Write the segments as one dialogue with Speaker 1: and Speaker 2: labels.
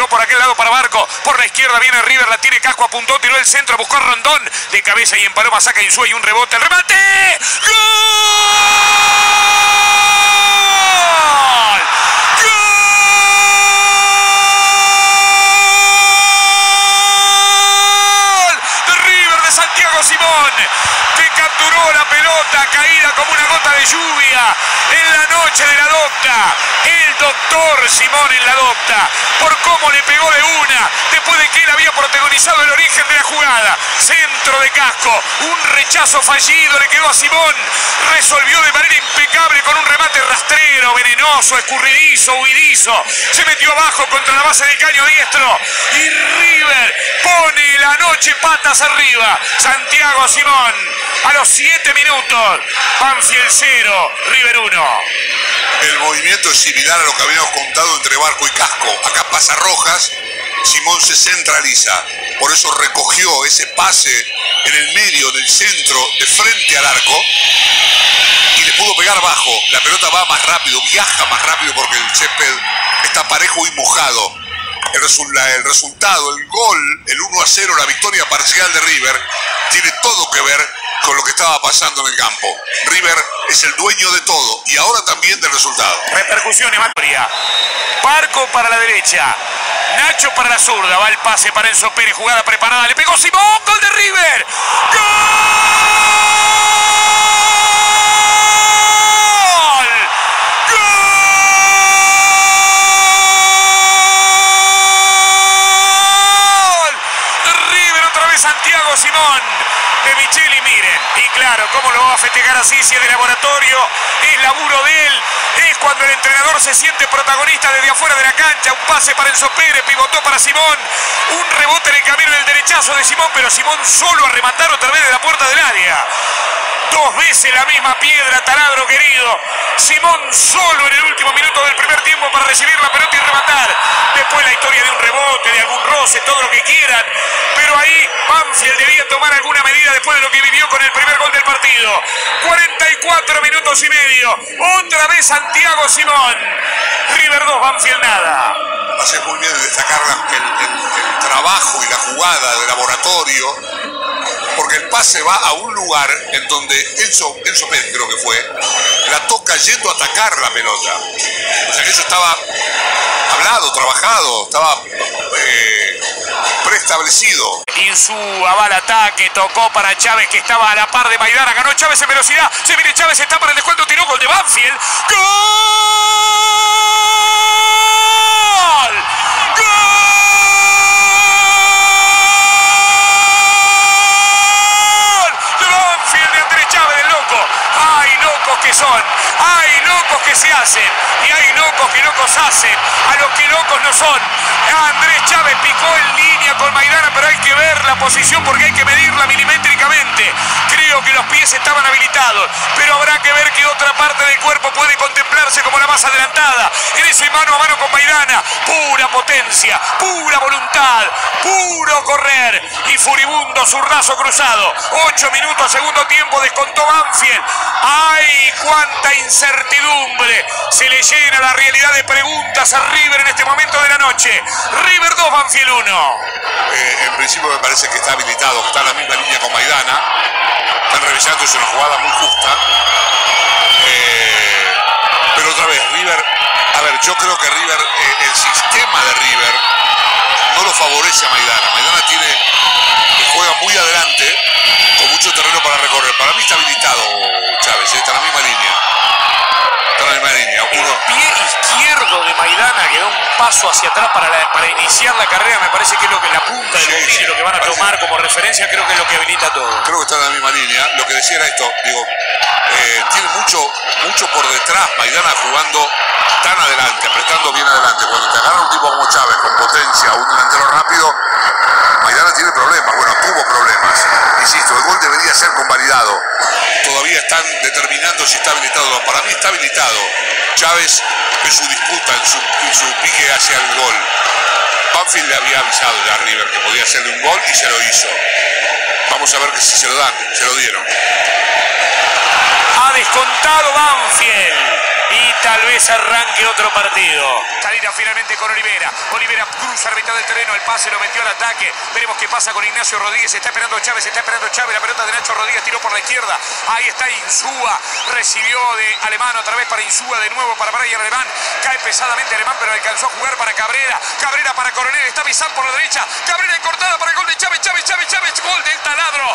Speaker 1: pegó por aquel lado para Barco. Por la izquierda viene River, la tiene Casco, apuntó, tiró el centro, buscó a Rondón. De cabeza y en paloma saca Insúa y un rebote. ¡El remate! ¡Gol! Santiago Simón, que capturó la pelota caída como una gota de lluvia en la noche de la docta. El doctor Simón en la docta, por cómo le pegó de una, después de que él había protagonizado el origen de la jugada. Centro de Casco, un rechazo fallido le quedó a Simón. Resolvió de manera impecable con un remate rastrero, venenoso, escurridizo, huidizo. Se metió abajo contra la base del caño diestro y River pone la noche patas arriba. Santiago Simón, a los 7 minutos, Banfield 0, River 1.
Speaker 2: El movimiento es similar a lo que habíamos contado entre Barco y Casco. Acá pasa Rojas, Simón se centraliza, por eso recogió ese pase en el medio del centro, de frente al arco, y le pudo pegar bajo. La pelota va más rápido, viaja más rápido porque el césped está parejo y mojado. El resultado, el gol, el 1-0, la victoria parcial de River, tiene todo que ver con lo que estaba pasando en el campo. River es el dueño de todo y ahora también del resultado.
Speaker 1: Repercusiones, María. Barco para la derecha, Nacho para la zurda, va el pase para Enzo Pérez, jugada preparada, le pegó Simón, gol de River. ¡Gol! Santiago Simón de Micheli, miren, y claro, cómo lo va a festejar así si es de laboratorio, es laburo de él, es cuando el entrenador se siente protagonista desde afuera de la cancha. Un pase para Enzo Pérez, pivotó para Simón, un rebote en el camino del derechazo de Simón, pero Simón solo a rematar otra vez de la puerta del área. 2 veces la misma piedra, taladro querido. Simón solo en el último minuto del primer tiempo para recibir la pelota y rematar. Después la historia de un rebote, de algún roce, todo lo que quieran. Pero ahí Banfield debía tomar alguna medida después de lo que vivió con el primer gol del partido. 44 minutos y medio. Otra vez Santiago Simón. River 2, Banfield nada.
Speaker 2: Hace muy bien destacar el trabajo y la jugada de laboratorio, porque el pase va a un lugar en donde Enzo Pérez, creo que fue, la toca yendo a atacar la pelota. O sea que eso estaba hablado, trabajado, estaba preestablecido.
Speaker 1: Insúa va al ataque, tocó para Chávez, que estaba a la par de Maidana, ganó Chávez en velocidad, se viene Chávez, está para el descuento, tiró gol de Banfield. ¡Gol! Hay locos que son, hay locos que se hacen y hay locos que locos hacen a los que locos no son. Andrés Chávez picó en línea con Maidana, pero hay que ver la posición porque hay que medirla milimétricamente. Creo que los pies estaban habilitados, pero habrá que ver que otra parte del cuerpo puede contemplarse como la más adelantada. En ese mano a mano con Maidana, pura potencia, pura voluntad, puro correr y furibundo zurdazo cruzado. 8 minutos, segundo tiempo, descontó Banfield. ¡Ay, cuánta incertidumbre! Se le llena la realidad de preguntas a River en este momento de la noche. River 2, Banfield 1.
Speaker 2: En principio me parece que está habilitado, que está en la misma línea con Maidana. Están revisando, es una jugada muy justa. Pero otra vez, River, a ver, yo creo que River, el sistema de River no lo favorece a Maidana. Maidana juega muy adelante, con mucho terreno para recorrer. Para mí está habilitado Chávez, está en la misma línea. Está en la misma línea.
Speaker 1: El pie izquierdo de Maidana que da un paso hacia atrás para iniciar la carrera, me parece que es lo que la punta del botín y lo que van a tomar como referencia, creo que es lo que habilita todo.
Speaker 2: Creo que está en la misma línea. Lo que decía era esto, digo, tiene mucho por detrás Maidana jugando tan adelante, apretando bien adelante. Cuando te agarra un tipo como Chávez con potencia, un delantero rápido, Maidana tiene problemas. Bueno, tuvo problemas. Insisto, el gol debería ser convalidado. Todavía están determinando si está habilitado o no. Para mí está habilitado. Chávez en su disputa, en su pique hacia el gol. Banfield le había avisado ya a River que podía hacerle un gol y se lo hizo. Vamos a ver que si se lo dan, se lo dieron.
Speaker 1: Ha descontado Banfield y tal vez arranque otro partido. Salida finalmente con Olivera. Olivera avanza a la mitad del terreno, el pase lo metió al ataque. Veremos qué pasa con Ignacio Rodríguez. Está esperando Chávez, la pelota de Nacho Rodríguez, tiró por la izquierda. Ahí está Insúa, recibió de Alemán otra vez para Insúa, de nuevo para Brian Alemán. Cae pesadamente Alemán, pero alcanzó a jugar para Cabrera. Cabrera para Coronel, está Bizán por la derecha. Cabrera cortada para el gol de Chávez, gol del taladro.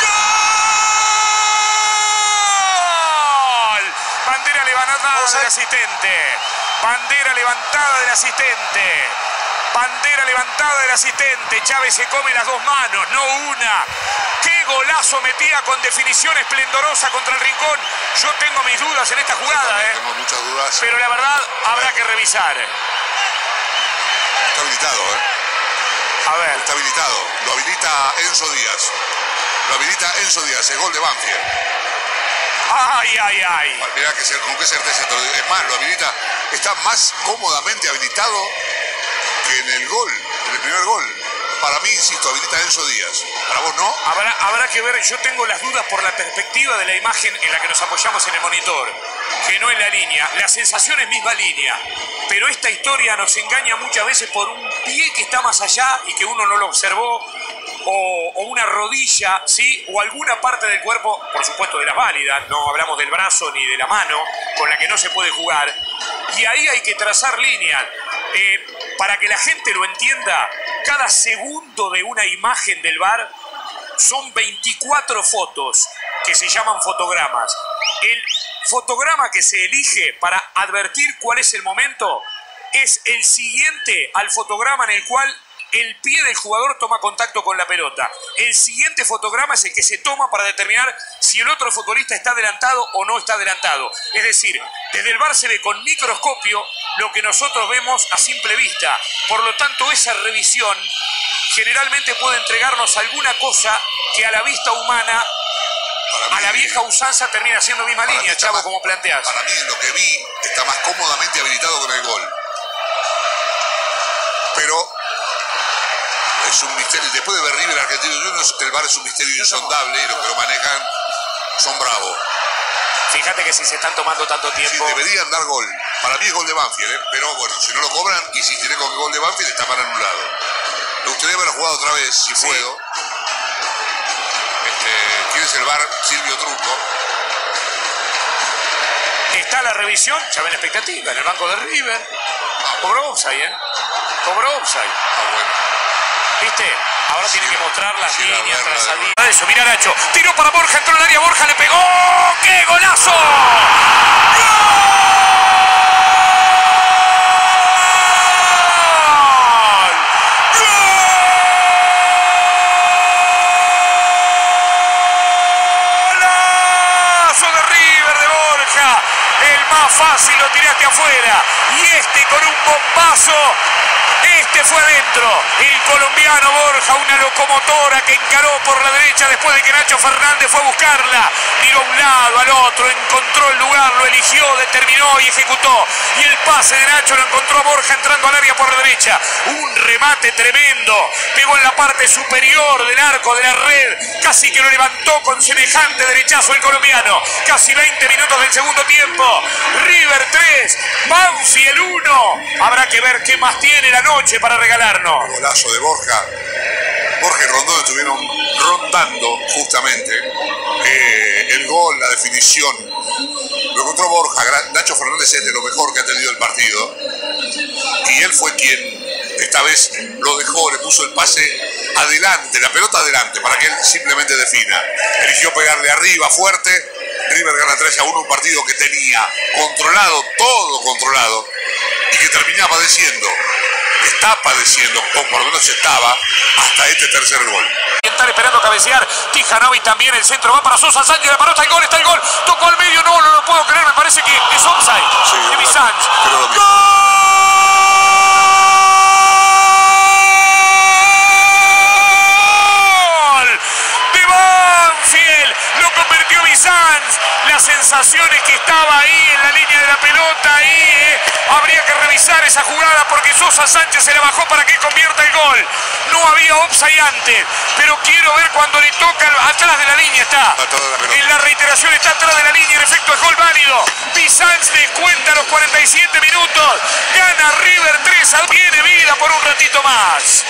Speaker 1: ¡Gol! Bandera levantada del asistente. Bandera levantada del asistente. Bandera levantada del asistente. Chávez se come las dos manos, no una. ¡Qué golazo metía con definición esplendorosa contra el Rincón! Yo tengo mis dudas en esta jugada,
Speaker 2: Tengo muchas dudas.
Speaker 1: pero la verdad habrá que revisar.
Speaker 2: Está habilitado,
Speaker 1: A ver.
Speaker 2: Está habilitado. Lo habilita Enzo Díaz. Es gol de Banfield.
Speaker 1: ¡Ay!
Speaker 2: Mirá con qué certeza te lo digo. Es más, lo habilita. Está más cómodamente habilitado que en el gol, en el primer gol. Para mí, insisto, habilita a Enzo Díaz. ¿Para vos no?
Speaker 1: Habrá que ver, yo tengo las dudas por la perspectiva de la imagen en la que nos apoyamos en el monitor, que no en la línea. La sensación es misma línea, pero esta historia nos engaña muchas veces por un pie que está más allá y que uno no lo observó, o una rodilla, ¿sí? O alguna parte del cuerpo, por supuesto de las válidas, no hablamos del brazo ni de la mano, con la que no se puede jugar. Y ahí hay que trazar líneas. Para que la gente lo entienda, cada segundo de una imagen del VAR son 24 fotos que se llaman fotogramas. El fotograma que se elige para advertir cuál es el momento es el siguiente al fotograma en el cual el pie del jugador toma contacto con la pelota. El siguiente fotograma es el que se toma para determinar si el otro futbolista está adelantado o no está adelantado. Es decir, desde el VAR se ve con microscopio lo que nosotros vemos a simple vista. Por lo tanto, esa revisión generalmente puede entregarnos alguna cosa que a la vista humana, a la vieja usanza, termina siendo misma línea, Chavo, como planteas.
Speaker 2: Para mí, en lo que vi, está más cómodamente habilitado con el gol. Pero es un misterio. Después de ver River Argentino Juniors, el VAR es un misterio insondable y los que lo manejan son bravos.
Speaker 1: Fíjate que si se están tomando tanto tiempo...
Speaker 2: Sí, deberían dar gol. Para mí es gol de Banfield, pero bueno, si no lo cobran, insistiré con el gol de Banfield, está mal anulado. Me gustaría haberlo jugado otra vez, si puedo. ¿Quién es el VAR? Silvio Truco.
Speaker 1: Está la revisión, ya ven la expectativa, en el banco de River. Cobró offside, Cobró offside.
Speaker 2: Bueno.
Speaker 1: ¿Viste? Ahora tiene que mostrar las líneas trazaditas. Eso, mira Nacho. Tiró para Borja, entró en el área, Borja le pegó. ¡Qué golazo! El más fácil lo tiraste afuera y este con un bombazo, este fue adentro. El colombiano Borja, una locomotora que encaró por la derecha después de que Nacho Fernández fue a buscarla, miró a un lado, al otro, encontró el lugar, lo eligió, determinó y ejecutó. Y el pase de Nacho lo encontró a Borja entrando al área por la derecha. Un remate tremendo, pegó en la parte superior del arco de la red, casi que lo levantó con semejante derechazo el colombiano. Casi 20 minutos del segundo tiempo. River 3, Banfield 1. Habrá que ver qué más tiene la noche para regalarnos.
Speaker 2: El golazo de Borja. Borja y Rondón estuvieron rondando justamente el gol, la definición. Lo encontró Borja. Nacho Fernández es de lo mejor que ha tenido el partido. Y él fue quien esta vez lo dejó, le puso el pase adelante, la pelota adelante, para que él simplemente defina. Eligió pegarle arriba, fuerte. River gana 3-1, un partido que tenía controlado, todo controlado, y que terminaba padeciendo. Está padeciendo, o por lo menos estaba, hasta este tercer gol.
Speaker 1: Están esperando cabecear. Tijanovic también, el centro va para Sosa Sánchez, la paró, está el gol, tocó al medio, no lo puedo creer, me parece que es offside.
Speaker 2: Sí,
Speaker 1: de Sanz. Sanz, las sensaciones que estaba ahí en la línea de la pelota, ahí habría que revisar. analizar esa jugada porque Sosa Sánchez se la bajó para que convierta el gol. No había offside antes, pero quiero ver cuando le toca atrás de la línea. Está en la reiteración, está atrás de la línea. En efecto, es gol válido. Bizanz descuenta los 47 minutos. Gana River 3-2. Tiene vida por un ratito más.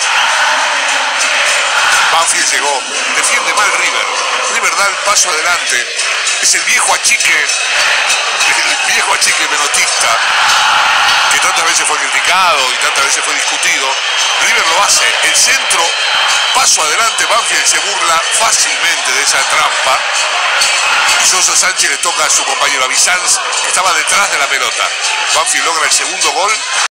Speaker 2: Banfield llegó, defiende mal River. River da el paso adelante. Es el viejo achique menotista, que tantas veces fue criticado y tantas veces fue discutido. River lo hace, el centro, paso adelante, Banfield se burla fácilmente de esa trampa. Y Sosa Sánchez le toca a su compañero, a Bizanz, que estaba detrás de la pelota. Banfield logra el segundo gol.